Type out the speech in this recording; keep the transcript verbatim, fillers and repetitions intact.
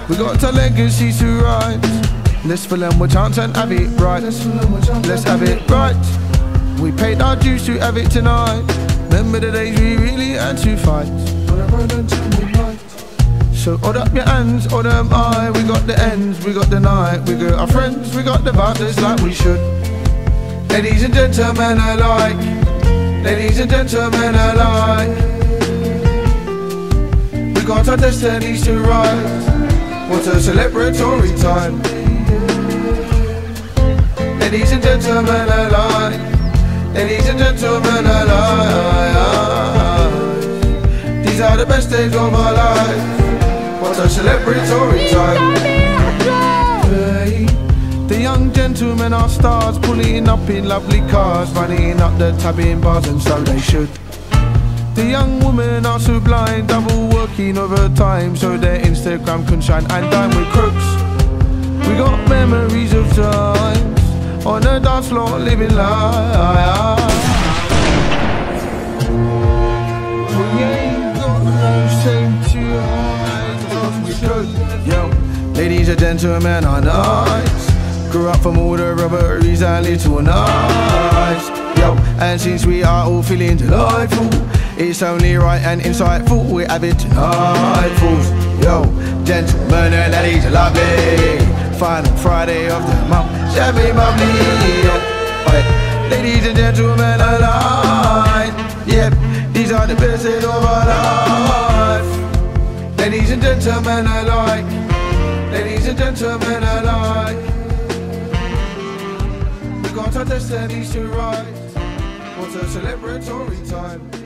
We got a legacy to write. Let's fill them with chance and have it right. Let's have it right. We paid our dues to have it tonight. Remember the days we really had to fight. So hold up your hands, hold them high. We got the ends, we got the night. We got our friends, we got the vibes like we should. Ladies and gentlemen alike, ladies and gentlemen alike, we got our destinies to write. What a celebratory time. Ladies and gentlemen alike, ladies and gentlemen alike, these are the best days of our life. What a celebratory time. Hey, the young gentlemen are stars, pulling up in lovely cars, running up the tab in bars, and so they should. The young women are so blind, double working overtime, so their Instagram can shine and dine with crooks. We got memories of times on the dance floor, living life. We ain't got no shame to hide, 'cause we could. Yo, ladies and gentlemen are nice. Grew up from all the robberies and little nights. Yo, and since we are all feeling delightful, it's only right and insightful we have it tonight, fools. Yo, gentlemen and ladies are lovely. Final Friday of the month, shall be bubbly. Yeah. Right. Ladies and gentlemen alike, yep, these are the best days of our life. Ladies and gentlemen alike, ladies and gentlemen alike, we got our destinies to write. What a celebratory time.